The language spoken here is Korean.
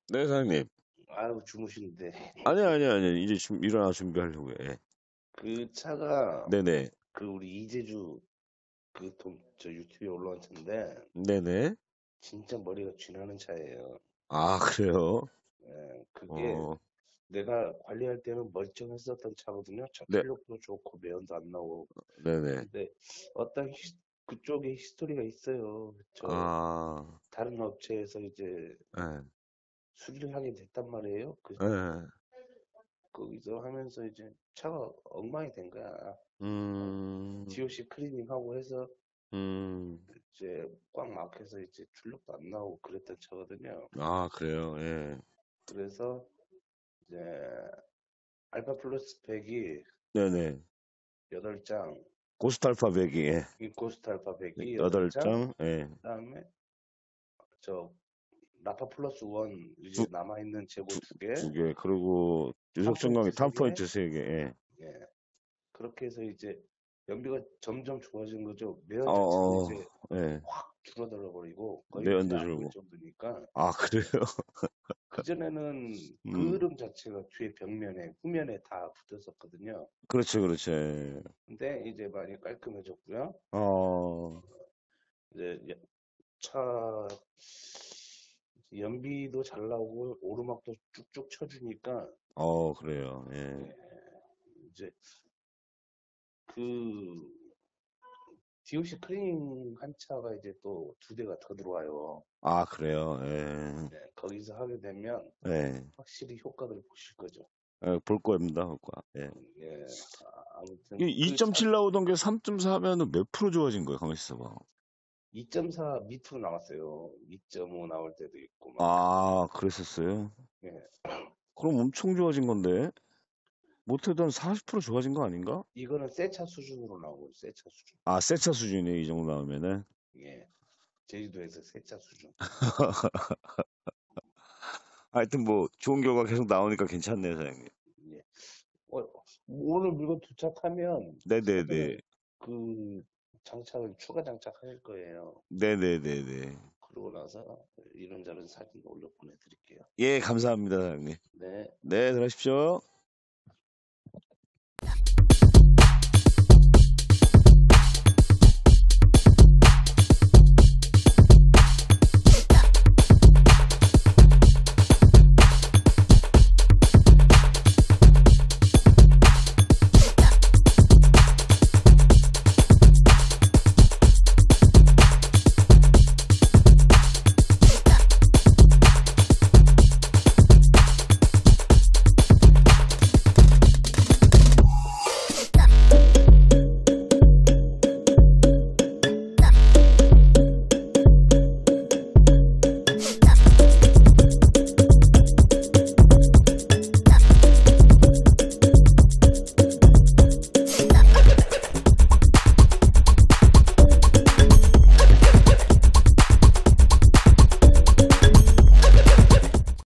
네, 사장님. 아유, 주무시는데. 아니. 이제 일어나 준비하려고요. 예. 그 차가, 네네. 그 우리 이재주, 저 유튜브에 올라온 차인데, 네네. 진짜 머리가 쥐나는 차예요. 아, 그래요? 예, 그게 어, 내가 관리할 때는 멀쩡했었던 차거든요. 차 네, 탄력도 좋고, 매연도 안 나오고. 네네. 근데 어떤 그쪽에 히스토리가 있어요. 아, 다른 업체에서 이제 예, 수리를 하게 됐단 말이에요. 예. 거기서 하면서 이제 차가 엉망이 된 거야. 음, DOC 클리닝하고 해서 음. 이제 꽉 막혀서 이제 출력도 안 나오고 그랬던 차거든요. 아, 그래요? 예. 그래서 이제 알파 플러스 100이 네네. 8장, 고스탈파 배기, 예. 인코스트 알파 100이 여덟 8장, 장 예. 그다음에 저 라파 플러스 1 두, 이제 남아있는 재고 두, 2개, 두 개. 그리고 유속 증강이 3포인트 탑포인트 3개, 3개, 예. 예. 그렇게 해서 이제 연비가 점점 좋아진 거죠. 어, 매연 자체도 어, 이제 예. 확 줄어들어 버리고 거의 내연도 눈에 안 보일 줄고. 정도니까 아, 그래요? 그전에는 음, 그을음 자체가 뒤에 벽면에 후면에 다 붙었었거든요. 그렇죠. 예. 근데 이제 많이 깔끔해졌고요. 어, 이제 차 연비도 잘 나오고 오르막도 쭉쭉 쳐주니까 그래요. 예. 예, 이제 그 DOC 클리닝 한 차가 이제 또 2대가 더 들어와요. 아, 그래요. 예. 네, 거기서 하게 되면 예. 확실히 효과를 보실 거죠. 예, 볼 겁니다, 볼 거야. 예. 예, 아무튼 이게 그 차 2.7 나오던 게 3.4 하면은 몇 프로 좋아진 거예요, 가만히 있어봐. 2.4 밑으로 나왔어요. 2.5 나올 때도 있고 막. 아, 그랬었어요? 예, 그럼 엄청 좋아진 건데? 못해도 한 40% 좋아진 거 아닌가? 이거는 새 차 수준으로 나오고 새 차 수준. 아, 새 차 수준이네, 이 정도 나오면은. 예, 제주도에서 새 차 수준. 하여튼 뭐, 좋은 결과 계속 나오니까 괜찮네요, 사장님. 예. 어, 오늘 물건 도착하면 네네네. 사전에 그 장착을 추가 장착하실 거예요. 네네네네. 그러고 나서 이런저런 사진 올려 보내드릴게요. 예, 감사합니다, 사장님. 네. 네, 들어가십시오.